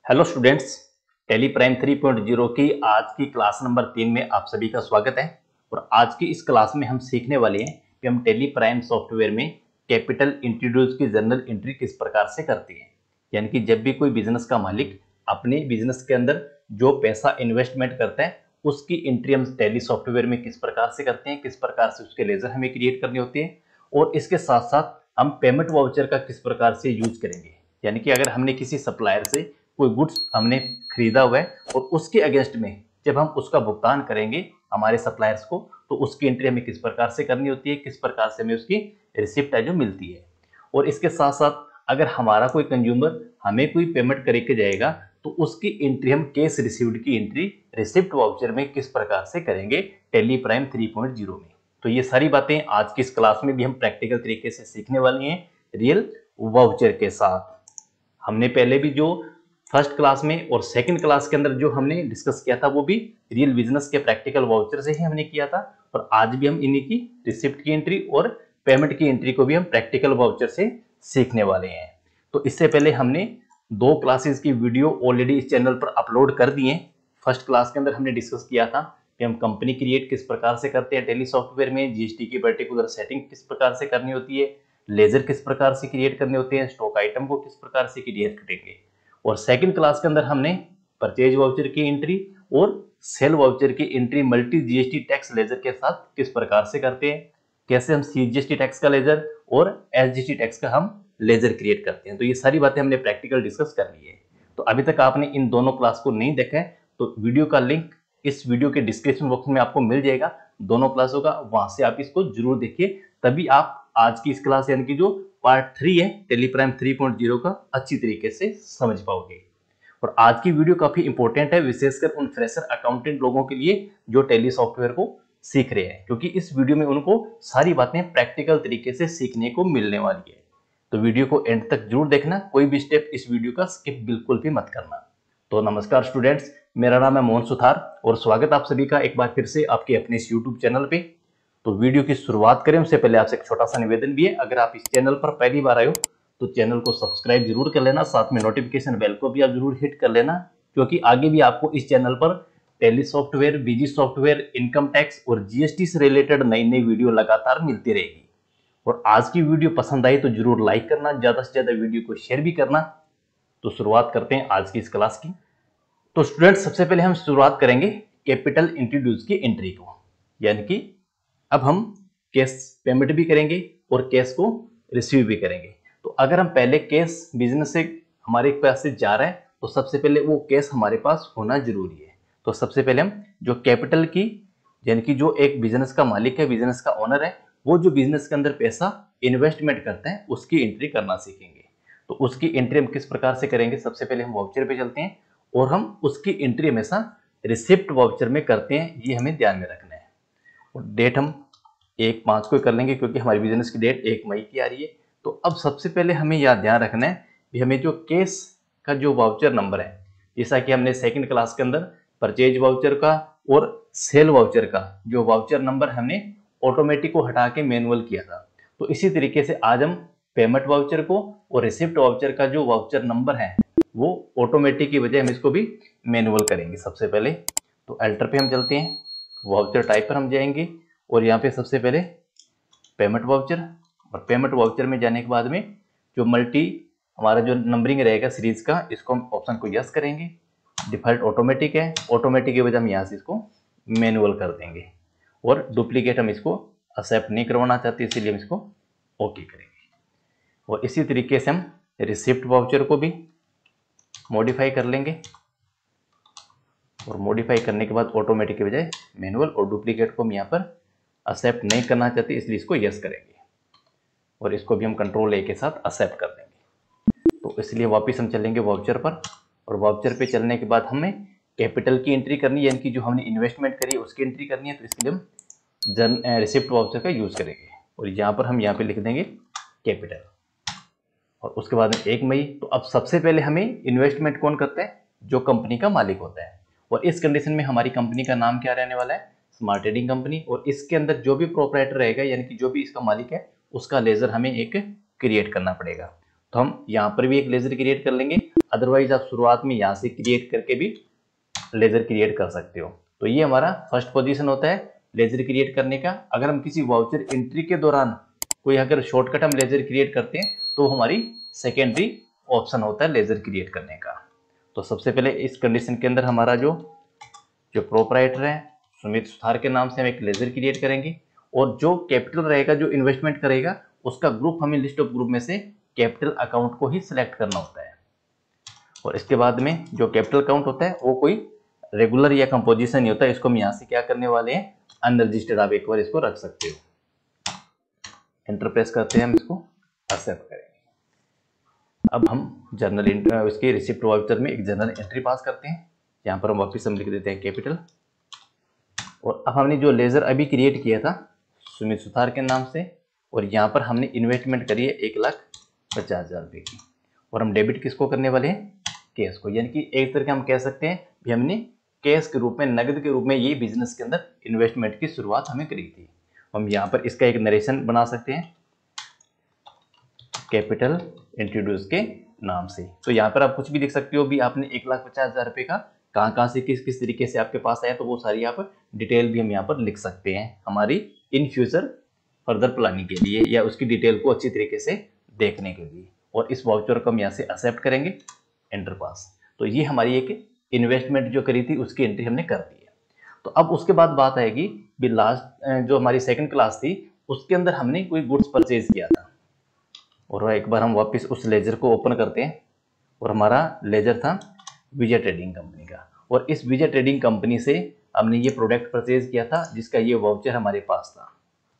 Hello students, Tally Prime 3.0 की आज की क्लास नंबर 3 में आप सभी का स्वागत है। और आज की इस क्लास में हम सीखने वाले हैं कि हम टेली प्राइम सॉफ्टवेयर में कैपिटल इंट्रोड्यूस की जर्नल एंट्री किस प्रकार से करते हैं। यानी कि जब भी कोई बिजनेस का मालिक अपने बिजनेस के अंदर जो पैसा इन्वेस्टमेंट करता है उसकी एंट्री हम टेली सॉफ्टवेयर में किस प्रकार से करते हैं, किस प्रकार से उसके लेजर हमें क्रिएट करने होते हैं और इसके साथ साथ हम पेमेंट वाउचर का किस प्रकार से यूज करेंगे। यानी कि अगर हमने किसी सप्लायर से कोई गुड्स हमने खरीदा हुआ है और उसके अगेंस्ट में जब हम उसका भुगतान करेंगे हमारे सप्लायर्स को, तो उसकी एंट्री हमें किस प्रकार से करनी होती है, किस प्रकार से हमें उसकी रिसिप्ट है जो मिलती है। और इसके साथ साथ अगर हमारा कोई कंज्यूमर हमें कोई पेमेंट करके जाएगा तो उसकी एंट्री हम कैश रिसीव्ड की एंट्री रिसिप्ट वाउचर में किस प्रकार से करेंगे टेली प्राइम 3.0 में। तो ये सारी बातें आज की इस क्लास में भी हम प्रैक्टिकल तरीके से सीखने वाले हैं रियल वाउचर के साथ। हमने पहले भी जो फर्स्ट क्लास में और सेकंड क्लास के अंदर जो हमने डिस्कस किया था वो भी रियल बिजनेस के प्रैक्टिकल वाउचर से ही हमने किया था। और आज भी हम इन्हीं की रिसिप्ट की एंट्री और पेमेंट की एंट्री को भी हम प्रैक्टिकल वाउचर से सीखने वाले हैं। तो इससे पहले हमने 2 क्लासेस की वीडियो ऑलरेडी इस चैनल पर अपलोड कर दिए। फर्स्ट क्लास के अंदर हमने डिस्कस किया था कि हम कंपनी क्रिएट किस प्रकार से करते हैं टेली सॉफ्टवेयर में, जीएसटी की पर्टिकुलर सेटिंग किस प्रकार से करनी होती है, लेजर किस प्रकार से क्रिएट करने होते हैं, स्टॉक आइटम को किस प्रकार से क्रिएट करेंगे। और सेकंड क्लास के अंदर हमने परचेज वाउचर की एंट्री और सेल वाउचर की entry multi GST tax ledger के साथ किस प्रकार से करते हैं, कैसे हम सीजीएसटी टैक्स का लेजर और एसजीएसटी टैक्स का हम लेजर क्रिएट करते हैं। तो ये सारी बातें हमने प्रैक्टिकल डिस्कस कर ली है। तो अभी तक आपने इन दोनों क्लास को नहीं देखा है तो वीडियो का लिंक इस वीडियो के डिस्क्रिप्शन बॉक्स में आपको मिल जाएगा, दोनों क्लासों का, वहां से आप इसको जरूर देखिए। तभी आप आज की इस क्लास यानी कि जो पार्ट 3 है टेली प्राइम 3.0 का अच्छी तरीके से समझ पाओगे। और आज की वीडियो काफी इंपॉर्टेंट है, विशेषकर उन फ्रेशर अकाउंटेंट लोगों के लिए जो टेली सॉफ्टवेयर को सीख रहे हैं, क्योंकि इस वीडियो में उनको सारी बातें प्रैक्टिकल तरीके से सीखने को मिलने वाली है। तो वीडियो को एंड तक जरूर देखना, कोई भी स्टेप इस वीडियो का स्किप बिल्कुल भी मत करना। तो नमस्कार स्टूडेंट्स, मेरा नाम है मोहन सुथार और स्वागत आप सभी का एक बार फिर से आपके अपने इस यूट्यूब चैनल पे। तो वीडियो की शुरुआत करें उससे पहले आपसे एक छोटा सा निवेदन भी है, अगर आप इस चैनल पर पहली बार आए हो तो चैनल को सब्सक्राइब जरूर कर लेना, साथ में नोटिफिकेशन बेल को भी आप जरूर हिट कर लेना, क्योंकि आगे भी आपको इस चैनल पर tally software, busy software, income tax और जीएसटी से रिलेटेड नई नई वीडियो लगातार मिलती रहेगी। और आज की वीडियो पसंद आई तो जरूर लाइक करना, ज्यादा से ज्यादा वीडियो को शेयर भी करना। तो शुरुआत करते हैं आज की इस क्लास की। तो स्टूडेंट्स, सबसे पहले हम शुरुआत करेंगे कैपिटल इंट्रोड्यूस की एंट्री को, यानी कि अब हम कैश पेमेंट भी करेंगे और कैश को रिसीव भी करेंगे। तो अगर हम पहले कैश बिजनेस से हमारे पास से जा रहा है तो सबसे पहले वो कैश हमारे पास होना जरूरी है। तो सबसे पहले हम जो कैपिटल की यानी कि जो एक बिजनेस का मालिक है, बिजनेस का ओनर है, वो जो बिजनेस के अंदर पैसा इन्वेस्टमेंट करते हैं उसकी एंट्री करना सीखेंगे। तो उसकी एंट्री हम किस प्रकार से करेंगे, सबसे पहले हम वाउचर पे चलते हैं और हम उसकी एंट्री हमेशा रिसिप्ट वाउचर में करते हैं, ये हमें ध्यान में रखना है। और डेट हम 1/5 को कर लेंगे क्योंकि हमारी बिजनेस की डेट 1 मई की आ रही है। तो अब सबसे पहले हमें यह ध्यान रखना है कि हमें जो कैश का जो वाउचर नंबर है, जैसा कि हमने सेकंड क्लास के अंदर परचेज वाउचर का और सेल वाउचर का जो वाउचर नंबर हमने ऑटोमेटिक को हटा के मैनुअल किया था, तो इसी तरीके से आज हम पेमेंट वाउचर को और रिसिप्ट वाउचर का जो वाउचर नंबर है वो ऑटोमेटिक की बजाय हम इसको भी मैनुअल करेंगे। सबसे पहले तो एल्टर पे हम चलते हैं, वाउचर टाइप पर हम जाएंगे और यहाँ पे सबसे पहले पेमेंट वाउचर, और पेमेंट वाउचर में जाने के बाद में जो मल्टी हमारा जो नंबरिंग रहेगा सीरीज का, इसको हम ऑप्शन को यस करेंगे। डिफॉल्ट ऑटोमेटिक है, ऑटोमेटिक की वजह हम यहाँ से इसको मैनुअल कर देंगे और डुप्लीकेट हम इसको एक्सेप्ट नहीं करवाना चाहते, इसीलिए हम इसको ओके करेंगे। और इसी तरीके से हम रिसिप्ट वाउचर को भी मॉडिफाई कर लेंगे और मॉडिफाई करने के बाद ऑटोमेटिक की बजाय मैनुअल, और डुप्लीकेट को हम यहाँ पर एक्सेप्ट नहीं करना चाहते इसलिए इसको यस करेंगे और इसको भी हम कंट्रोल ए के साथ एक्सेप्ट कर देंगे। तो इसलिए वापस हम चलेंगे वाउचर पर, और वाउचर पे चलने के बाद हमें कैपिटल की एंट्री करनी है, यानी कि जो हमने इन्वेस्टमेंट करी है उसकी एंट्री करनी है। तो इसके लिए हम रिसिप्ट वाउचर का यूज करेंगे और यहाँ पर हम यहाँ पे लिख देंगे कैपिटल और उसके बाद 1 मई। तो अब सबसे पहले हमें इन्वेस्टमेंट कौन करता है, जो कंपनी का मालिक होता है। और इस कंडीशन में हमारी कंपनी का नाम क्या रहने वाला है, स्मार्ट ट्रेडिंग कंपनी। और इसके अंदर जो भी प्रोपराइटर रहेगा यानी कि जो भी इसका मालिक है उसका लेजर हमें एक क्रिएट करना पड़ेगा। तो हम यहाँ पर भी एक लेजर क्रिएट कर लेंगे, अदरवाइज आप शुरुआत में यहाँ से क्रिएट करके भी लेजर क्रिएट कर सकते हो। तो ये हमारा फर्स्ट पोजीशन होता है लेजर क्रिएट करने का। अगर हम किसी वाउचर एंट्री के दौरान कोई अगर शॉर्टकट हम लेजर क्रिएट करते हैं तो हमारी सेकेंडरी ऑप्शन होता है लेजर क्रिएट करने का। तो सबसे पहले इस कंडीशन के अंदर हमारा जो प्रोपराइटर है सुमित सुथार के नाम से हम एक लेजर क्रिएट करेंगे, और जो कैपिटल रहेगा, जो इन्वेस्टमेंट करेगा, उसका ग्रुप हमें लिस्ट ऑफ ग्रुप में से कैपिटल अकाउंट को ही सिलेक्ट करना होता है। और इसके बाद में जो कैपिटल अकाउंट होता है वो कोई रेगुलर या कंपोजिशन नहीं होता, इसको हम यहाँ से क्या करने वाले हैं, अनरजिस्टर्ड। आप एक बार इसको रख सकते हो। एंटर प्रेस करते हैं, हम इसको एक्सेप्ट करेंगे। अब हम जर्नल उसके रिसिप्ट वाउचर में एक जर्नल एंट्री पास करते हैं। यहाँ पर हम वापस लिख देते हैं कैपिटल। और अब हमने जो लेजर अभी क्रिएट किया था सुमित सुथार के नाम से, और यहाँ पर हमने इन्वेस्टमेंट करी है 1,50,000 रुपये की, और हम डेबिट किसको करने वाले हैं, कैश को। यानी कि एक तरह के हम कह सकते हैं कि हमने कैश के रूप में, नगद के रूप में ये बिजनेस के अंदर इन्वेस्टमेंट की शुरुआत हमें करी थी। हम यहाँ पर इसका एक नरेशन बना सकते हैं कैपिटल इंट्रोड्यूस के नाम से। तो यहाँ पर आप कुछ भी लिख सकते हो भी, आपने 1,50,000 रुपये का कहाँ से किस किस तरीके से आपके पास आया, तो वो सारी आप डिटेल भी हम यहाँ पर लिख सकते हैं हमारी इन फ्यूचर फर्दर प्लानिंग के लिए, या उसकी डिटेल को अच्छी तरीके से देखने के लिए। और इस वाउचर को हम यहाँ से एक्सेप्ट करेंगे, एंटर पास। तो ये हमारी एक इन्वेस्टमेंट जो करी थी उसकी एंट्री हमने कर दी है। तो अब उसके बाद बात आएगी भी लास्ट जो हमारी सेकंड क्लास थी उसके अंदर हमने कोई गुड्स परचेज किया था। और एक बार हम वापस उस लेजर को ओपन करते हैं, और हमारा लेजर था विजय ट्रेडिंग कंपनी का। और इस विजय ट्रेडिंग कंपनी से हमने ये प्रोडक्ट परचेज किया था जिसका ये वाउचर हमारे पास था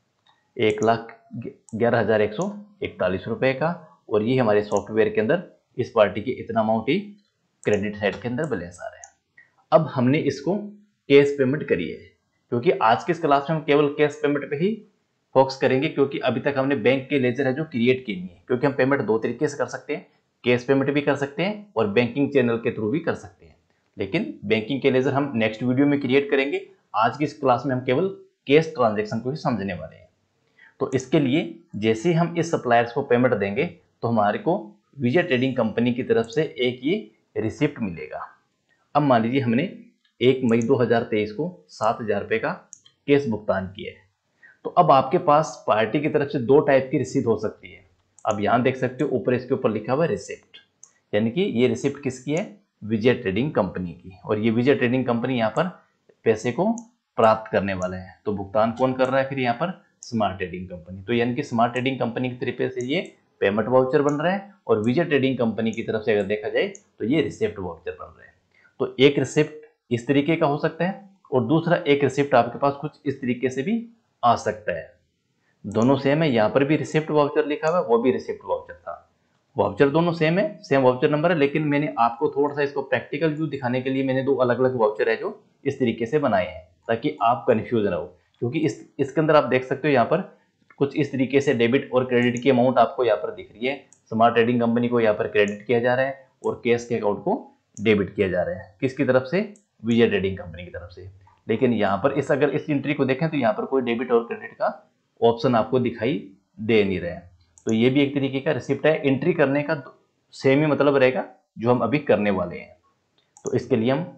1,11,141 रुपये का। और ये हमारे सॉफ्टवेयर के अंदर इस पार्टी के इतना अमाउंट ही क्रेडिट साइड के अंदर बैलेंस आ रहा है। अब हमने इसको कैश पेमेंट करी है, क्योंकि आज के इस क्लास में हम केवल कैश पेमेंट पे ही फोकस करेंगे, क्योंकि अभी तक हमने बैंक के लेजर है जो क्रिएट किए नहीं है। क्योंकि हम पेमेंट दो तरीके से कर सकते हैं, कैश पेमेंट भी कर सकते हैं और बैंकिंग चैनल के थ्रू भी कर सकते हैं। लेकिन बैंकिंग के लेजर हम नेक्स्ट वीडियो में क्रिएट करेंगे। आज की इस क्लास में हम केवल कैश ट्रांजेक्शन को ही समझने वाले हैं। तो इसके लिए जैसे हम इस सप्लायर्स को पेमेंट देंगे तो हमारे को विजय ट्रेडिंग कंपनी की तरफ से एक ये रिसिप्ट मिलेगा। अब मान लीजिए हमने 1 मई 2023 को 7,000 रुपये का कैश भुगतान किया है। तो अब आपके पास पार्टी की तरफ से दो टाइप की रिसीट हो सकती है। अब यहाँ देख सकते हो ऊपर इसके ऊपर लिखा हुआ है रिसिप्ट, यानी कि ये रिसिप्ट किसकी है, विजय ट्रेडिंग कंपनी की। और ये विजय ट्रेडिंग कंपनी यहाँ पर पैसे को प्राप्त करने वाला है। तो भुगतान कौन कर रहा है फिर यहाँ पर, स्मार्ट ट्रेडिंग कंपनी। तो यानी कि स्मार्ट ट्रेडिंग कंपनी की तरफ से ये पेमेंट वाउचर बन रहा है, और विजय ट्रेडिंग कंपनी की तरफ से अगर देखा जाए तो ये रिसिप्ट वाउचर बन रहा है। तो एक रिसिप्ट इस तरीके का हो सकता है, और दूसरा एक रिसिप्ट आपके पास कुछ इस तरीके से भी आ सकता है। दोनों सेम है, यहाँ पर भी रिसिप्ट वाउचर लिखा हुआ है, वो भी रिसिप्ट वाउचर था। वाउचर दोनों सेम है, सेम वाउचर नंबर है, लेकिन मैंने आपको थोड़ा सा इसको प्रैक्टिकल व्यू दिखाने के लिए मैंने दो अलग अलग वाउचर है जो इस तरीके से बनाए हैं, ताकि आप कंफ्यूज ना हो। क्योंकि इसके अंदर आप देख सकते हो यहाँ पर कुछ इस तरीके से डेबिट और क्रेडिट की अमाउंट आपको यहाँ पर दिख रही है। स्मार्ट ट्रेडिंग कंपनी को यहाँ पर क्रेडिट किया जा रहा है और कैश के अकाउंट को डेबिट किया जा रहा है। किसकी तरफ से, विजय ट्रेडिंग कंपनी की तरफ से। लेकिन यहाँ पर अगर इस एंट्री को देखें तो यहाँ पर कोई डेबिट और क्रेडिट का ऑप्शन आपको दिखाई दे नहीं रहा है। तो ये भी एक तरीके का रिसिप्ट है। एंट्री करने का सेम ही मतलब रहेगा जो हम अभी करने वाले हैं। तो इसके लिए हम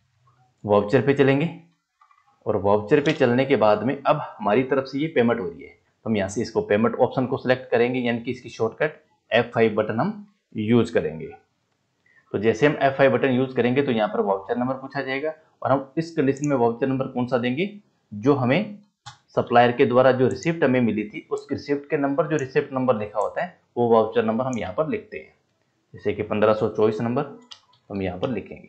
वाउचर पे चलेंगे, और वाउचर पे चलने के बाद में अब हमारी तरफ से ये पेमेंट हो रही है। तो हम यहाँ से इसको पेमेंट ऑप्शन को सिलेक्ट करेंगे, यानी कि इसकी शॉर्टकट F5 बटन हम यूज करेंगे। तो जैसे हम F5 बटन यूज करेंगे तो यहाँ पर वाउचर नंबर पूछा जाएगा, और हम इस कंडीशन में वाउचर नंबर कौन सा देंगे, जो हमें सप्लायर के द्वारा जो रिसिप्ट हमें मिली थी उस रिसिप्ट के नंबर, जो रिसिप्ट नंबर लिखा होता है वो वाउचर नंबर हम यहाँ पर लिखते हैं। जैसे कि 1524 नंबर हम यहाँ पर लिखेंगे।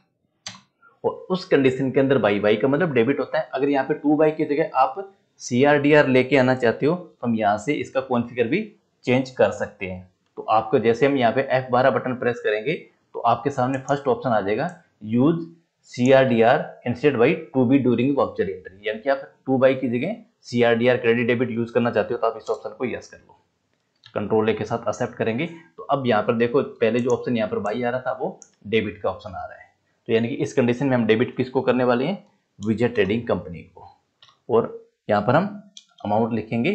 और उस कंडीशन के अंदर बाई का मतलब डेबिट होता है। अगर यहाँ पे 2 बाई की जगह आप CRDR लेके आना चाहते हो तो हम यहाँ से इसका कॉन्फ़िगर भी चेंज कर सकते हैं। तो आपको जैसे हम यहाँ पे F12 बटन प्रेस करेंगे तो आपके सामने फर्स्ट ऑप्शन आ जाएगा, use CRDR instead by to be during voucher entry. यानी कि आप 2 बाई की जगह CRDR क्रेडिट डेबिट यूज करना चाहते हो तो आप इस ऑप्शन को यस कर लो। कंट्रोल ए के साथ एक्सेप्ट करेंगे। तो अब यहाँ पर देखो, पहले जो ऑप्शन यहाँ पर बाई आ रहा था वो डेबिट का ऑप्शन आ रहा है। तो यानी कि इस कंडीशन में हम डेबिट किसको करने वाले हैं, विजय ट्रेडिंग कंपनी को। और यहाँ पर हम अमाउंट लिखेंगे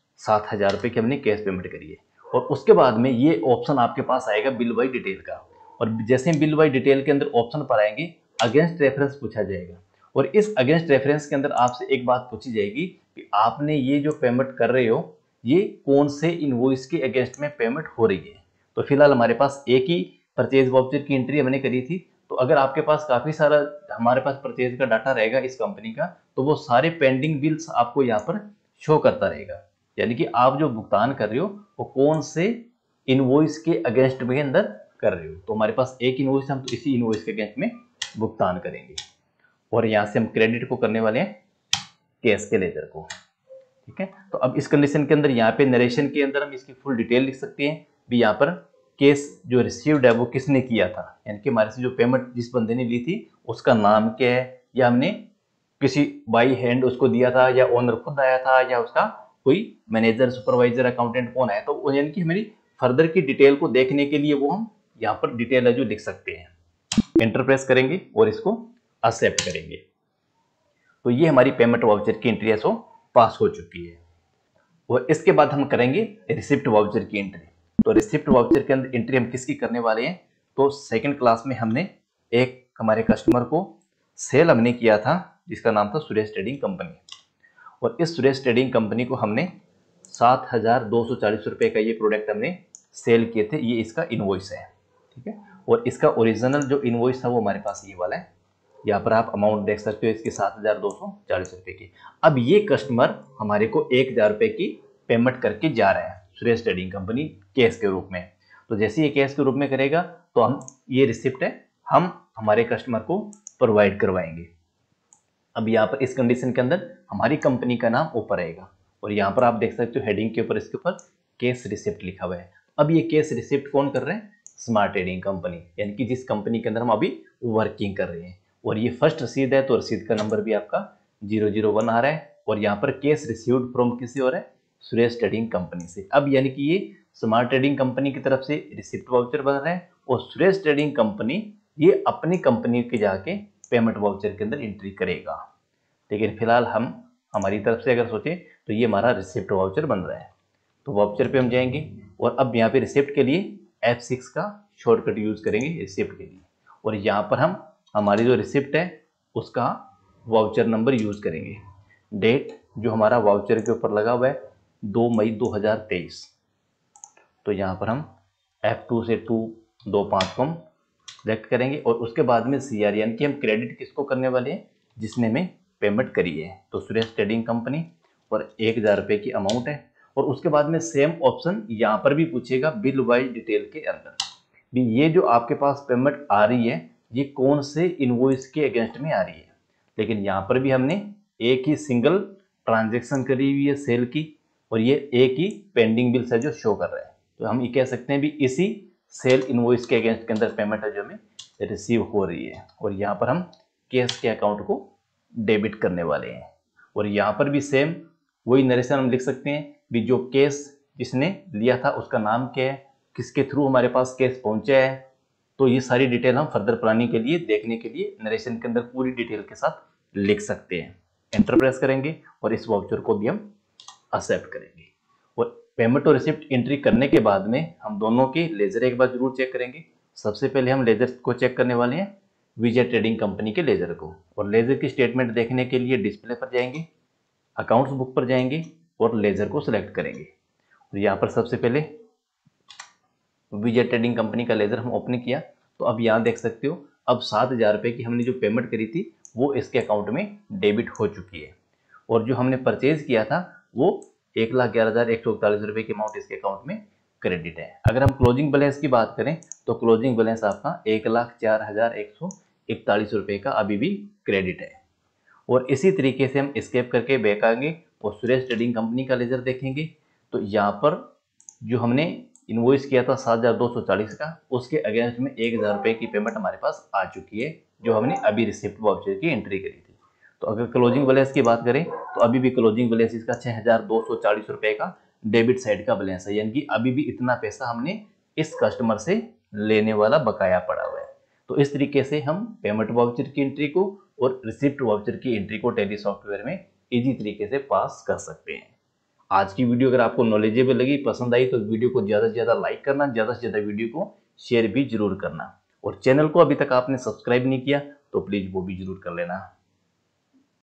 7,000 रुपये की हमने कैश पेमेंट करी है। और उसके बाद में ये ऑप्शन आपके पास आएगा बिल बाई डिटेल का। और जैसे हम बिल बाय डिटेल के अंदर ऑप्शन पर आएंगे अगेंस्ट रेफरेंस पूछा जाएगा, और इस अगेंस्ट रेफरेंस के अंदर आपसे एक बात पूछी जाएगी कि आपने ये जो पेमेंट कर रहे हो ये कौन से इनवॉइस के अगेंस्ट में पेमेंट हो रही है। तो फिलहाल हमारे पास एक ही परचेज वाउचर की एंट्री हमने करी थी, तो अगर आपके पास काफी सारा हमारे पास परचेज का डाटा रहेगा इस कंपनी का, तो वो सारे पेंडिंग बिल्स आपको यहाँ पर शो करता रहेगा, यानी कि आप जो भुगतान कर रहे हो वो कौन से इनवॉइस के अगेंस्ट में अंदर कर रहे हो। तो हमारे पास एक इनवॉइस, हम तो इसी इनवॉइस के अगेंस्ट में भुगतान करेंगे, और यहाँ से हम क्रेडिट को करने वाले हैं कैश के लेजर को। ठीक है, तो अब इस कंडीशन के अंदर यहाँ पे नरेशन के अंदर हम इसकी फुल डिटेल लिख सकते हैं भी। यहाँ पर केस जो रिसीव्ड है वो किसने किया था, यानी कि हमारे से जो पेमेंट जिस बंदे ने ली थी उसका नाम क्या है, या हमने किसी बाई हैंड उसको दिया था, या ओनर खुद आया था, या उसका कोई मैनेजर, सुपरवाइजर, अकाउंटेंट कौन है। तो यानी कि हमारी फर्दर की डिटेल को देखने के लिए वो हम यहाँ पर डिटेल है जो लिख सकते हैं। एंटर प्रेस करेंगे और इसको एक्सेप्ट करेंगे, तो ये हमारी पेमेंट वाउचर की एंट्री है सो पास हो चुकी है। और इसके बाद हम करेंगे रिसिप्ट वाउचर की एंट्री। तो रिसिप्ट वाउचर के अंदर एंट्री हम किसकी करने वाले हैं, तो सेकंड क्लास में हमने एक हमारे कस्टमर को सेल हमने किया था जिसका नाम था सुरेश ट्रेडिंग कंपनी, और इस सुरेश ट्रेडिंग कंपनी को हमने 7,240 रुपये का ये प्रोडक्ट हमने सेल किए थे। ये इसका इनवॉइस है। ठीक है, और इसका ओरिजिनल जो इनवॉइस था वो हमारे पास ये वाला है। यहाँ पर आप अमाउंट देख सकते हो इसकी 7,240 रुपये की। अब ये कस्टमर हमारे को 1,000 रुपये की पेमेंट करके जा रहा है सुरेश ट्रेडिंग कंपनी कैश के रूप में। तो जैसे ये कैश के रूप में करेगा तो हम ये रिसिप्ट है हम हमारे कस्टमर को प्रोवाइड करवाएंगे। अब यहाँ पर इस कंडीशन के अंदर हमारी कंपनी का नाम ऊपर आएगा, और यहाँ पर आप देख सकते हो हेडिंग के ऊपर इसके ऊपर कैश रिसिप्ट लिखा हुआ है। अब ये कैश रिसिप्ट कौन कर रहे हैं, स्मार्ट ट्रेडिंग कंपनी, यानी कि जिस कंपनी के अंदर हम अभी वर्किंग कर रहे हैं। और ये फर्स्ट रसीद है तो रसीद का नंबर भी आपका 001 आ रहा है, और यहाँ पर कैश रिसीव्ड फ्रॉम किसी और है, सुरेश ट्रेडिंग कंपनी से। अब यानी कि ये स्मार्ट ट्रेडिंग कंपनी की तरफ से रिसिप्ट वाउचर बन रहा है, और सुरेश ट्रेडिंग कंपनी ये अपनी कंपनी के जाके पेमेंट वाउचर के अंदर एंट्री करेगा। लेकिन फिलहाल हम हमारी तरफ से अगर सोचें तो ये हमारा रिसिप्ट वाउचर बन रहा है। तो वाउचर पे हम जाएंगे, और अब यहाँ पे रिसिप्ट के लिए F6 का शॉर्टकट यूज करेंगे रिसिप्ट के लिए, और यहाँ पर हम हमारी जो रिसिप्ट है उसका वाउचर नंबर यूज करेंगे। डेट जो हमारा वाउचर के ऊपर लगा हुआ है 2 मई 2023, तो यहाँ पर हम F2 से 225 को हम सेलेक्ट करेंगे, और उसके बाद में CR यानी कि हम क्रेडिट किसको करने वाले हैं, जिसने हमें पेमेंट करी है। तो सुरेश ट्रेडिंग कंपनी, और 1,000 रुपये की अमाउंट है। और उसके बाद में सेम ऑप्शन यहाँ पर भी पूछेगा बिल बाय डिटेल के अंदर भी, ये जो आपके पास पेमेंट आ रही है ये कौन से इनवॉइस के अगेंस्ट में आ रही है। लेकिन यहाँ पर भी हमने एक ही सिंगल ट्रांजेक्शन करी हुई है सेल की, और ये एक ही पेंडिंग बिल्स है जो शो कर रहा है। तो हम ये कह सकते हैं भी इसी सेल इनवॉइस के अगेंस्ट के अंदर पेमेंट है जो हमें रिसीव हो रही है, और यहाँ पर हम कैश के अकाउंट को डेबिट करने वाले हैं। और यहाँ पर भी सेम वही नरेशन हम लिख सकते हैं भी, जो कैश जिसने लिया था उसका नाम क्या है, किसके थ्रू हमारे पास कैश पहुंचा है। तो ये सारी डिटेल हम फर्दर प्लानिंग के लिए देखने के लिए नरेशन के अंदर पूरी डिटेल के साथ लिख सकते हैं। एंटर प्रेस करेंगे और इस वाउचर को भी हम एक्सेप्ट करेंगे। और पेमेंट और रिसिप्ट एंट्री करने के बाद में हम दोनों के लेजर एक बार जरूर चेक करेंगे। सबसे पहले हम लेजर को चेक करने वाले हैं, विजय ट्रेडिंग कंपनी के लेजर को। और लेजर की स्टेटमेंट देखने के लिए डिस्प्ले पर जाएंगे, अकाउंट्स बुक पर जाएंगे और लेजर को सिलेक्ट करेंगे। और यहाँ पर सबसे पहले विजय ट्रेडिंग कंपनी का लेजर हम ओपन किया, तो अब यहाँ देख सकते हो अब 7,000 रुपये की हमने जो पेमेंट करी थी वो इसके अकाउंट में डेबिट हो चुकी है, और जो हमने परचेज किया था वो 1,11,141 रुपये की अमाउंट इसके अकाउंट में क्रेडिट है। अगर हम क्लोजिंग बैलेंस की बात करें तो क्लोजिंग बैलेंस आपका 1,04,141 रुपये का अभी भी क्रेडिट है। और इसी तरीके से हम एस्केप करके बैक आएंगे और सुरेश ट्रेडिंग कंपनी का लेजर देखेंगे, तो यहाँ पर जो हमने इनवॉइस किया था 7,240 का, उसके अगेंस्ट में 1,000 रुपये की पेमेंट हमारे पास आ चुकी है जो हमने अभी रिसिप्ट वाउचर की एंट्री करी थी। तो अगर क्लोजिंग बैलेंस की बात करें तो अभी भी क्लोजिंग बैलेंस इसका 6,240 रुपये का डेबिट साइड का बैलेंस है, यानी कि अभी भी इतना पैसा हमने इस कस्टमर से लेने वाला बकाया पड़ा हुआ है। तो इस तरीके से हम पेमेंट वाउचर की एंट्री को और रिसिप्ट वाउचर की एंट्री को टैली सॉफ्टवेयर में इजी तरीके से पास कर सकते हैं। आज की वीडियो अगर आपको नॉलेजेबल लगी, पसंद आई, तो वीडियो को ज़्यादा से ज़्यादा लाइक करना, ज़्यादा से ज़्यादा वीडियो को शेयर भी जरूर करना। और चैनल को अभी तक आपने सब्सक्राइब नहीं किया तो प्लीज़ वो भी जरूर कर लेना।